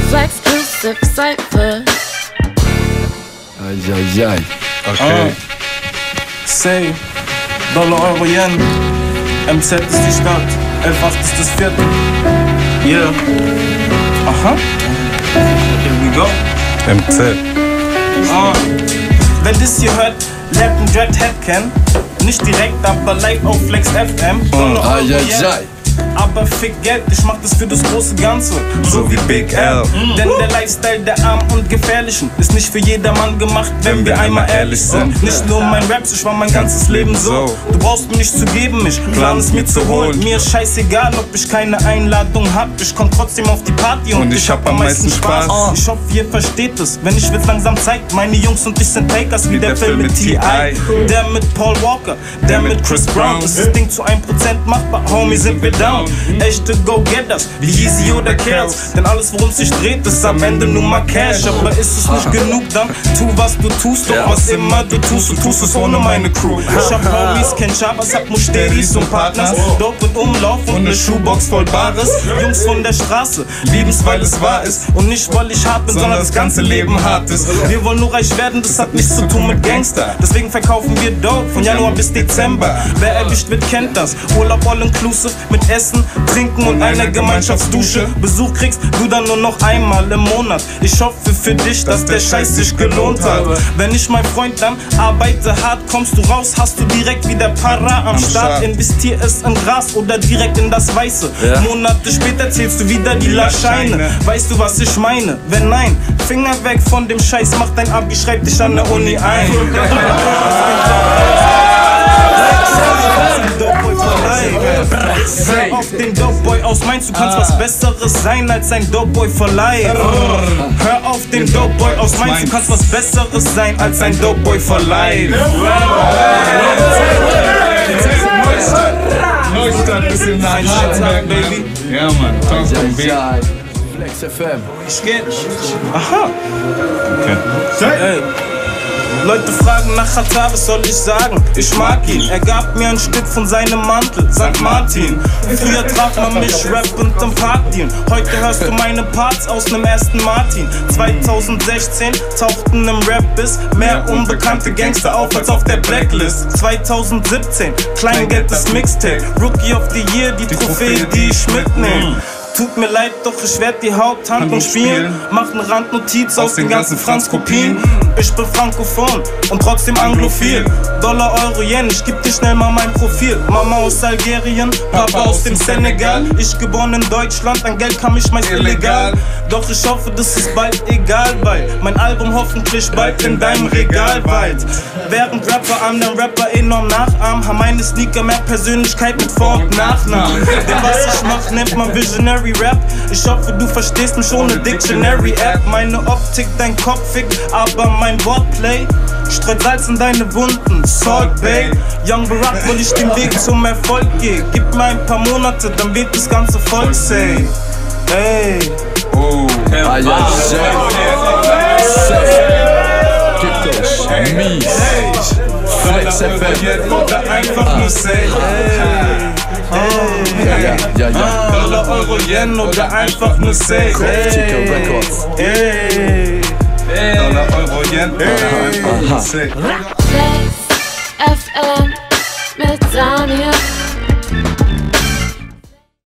Flex-Exclusive Cypher. Eieiei. Okay. Say, Dollar, Euro, Yen. MZ ist die Stadt, 11,8 ist das Viertel. Yeah. Aha. Here we go. MZ. Wer das hier hört, lernt einen Dreadhead kennen. Nicht direkt, aber live auf Flex FM. Dollar, Euro, Yen. Eieiei. Aber fick Geld, ich mach das für das große Ganze. So wie Big L. Denn der Lifestyle der Armen und Gefährlichen ist nicht für jedermann gemacht, wenn wir einmal ehrlich sind. Nicht nur mein Raps, ich war mein ganzes Leben so. Du brauchst mir nicht zu geben, ich plan es mir zu holen. Mir ist scheißegal, ob ich keine Einladung hab. Ich komm trotzdem auf die Party und ich hab am meisten Spaß. Ich hoffe, ihr versteht es, wenn ich wird's langsam zeigt. Meine Jungs und ich sind Takers wie der Film mit T.I. Der mit Paul Walker, der mit Chris Brown. Ist das Ding zu 1% machbar, Homie, sind wir down. Echte Go-Getters, wie Yeezy oder Kerls. Denn alles, worum sich dreht, ist am Ende nur mal Cash. Aber ist es nicht genug, dann tu, was du tust. Doch was immer du tust es ohne meine Crew. Ich hab Homies, kenn Chabas, hab Musteris und Partners. Dope und Umlauf und ne Schuhbox voll Bares. Jungs von der Straße, lieben's, weil es wahr ist. Und nicht, weil ich hart bin, sondern das ganze Leben hart ist. Wir wollen nur reich werden, das hat nichts zu tun mit Gangster. Deswegen verkaufen wir Dope von Januar bis Dezember. Wer erwischt wird, kennt das. Urlaub all inclusive mit Essen, Trinken und einer Gemeinschaftsdusche. Besuch kriegst du dann nur noch einmal im Monat. Ich hoffe für dich, dass der Scheiß sich gelohnt hat. Wenn nicht, mein Freund, dann arbeite hart. Kommst du raus, hast du direkt wieder Para am Start. Investier es in Gras oder direkt in das Weiße. Monate später zählst du wieder die Scheine. Weißt du, was ich meine? Wenn nein, Finger weg von dem Scheiß, mach dein Abi, schreib dich an der Uni ein. Hör auf den Dopeboy aus Mainz, du kannst was Besseres sein als ein Dopeboy for life. Hör auf den Dopeboy aus Mainz, du kannst was Besseres sein als ein Dopeboy for life. Neustadt ist im Einschaltwerk, Baby. Ja, Mann. Eieiei. Flex FM. Ich geh. Aha. Okay. Ey. Leute fragen nach Xatar, was soll ich sagen? Ich mag ihn, er gab mir ein Stück von seinem Mantel, St. Martin. Früher traf man mich rappend im Parkdeal. Heute hörst du meine Parts aus nem ersten Martin. 2016 tauchten im Rap-Biss mehr unbekannte Gangster auf als auf der Blacklist. 2017, Kleingeld das Mixtape, Rookie of the Year, die Trophäe, die ich mitnehm. Tut mir leid, doch ich werd die Haupthandlung spielen. Mach ne Randnotiz aus den ganzen Franz-Kopien. Ich bin frankophon und trotzdem anglophil. Dollar, Euro, Yen, ich geb dir schnell mal mein Profil. Mama aus Algerien, Papa aus dem Senegal. Ich geboren in Deutschland, an Geld kam ich meist illegal. Doch ich hoffe, das ist bald egal, weil mein Album hoffentlich bald in deinem Regal weilt. Während Rapper anderen Rapper enorm nachahmen, haben meine Sneaker mehr Persönlichkeit mit Vor- und Nachnamen. Denn was ich mach, nennt man Visionary Rap. Ich hoffe, du verstehst mich ohne Dictionary App. Meine Optik, dein Kopf fickt, aber mein Wordplay streut Salz in deine Wunden, Salt Bay. Young Barack, weil ich den Weg zum Erfolg gehe. Gib mir ein paar Monate, dann wird das ganze Volk say. Ey. Oh. Eieiei. Gibt euch mies. Flex FM. Oder einfach nur say. Ja. Dollar, Euro, Yen oder einfach nur say. Chico Records. Dollar, Euro, Yen oder einfach nur say. Flex FM mit Daniel.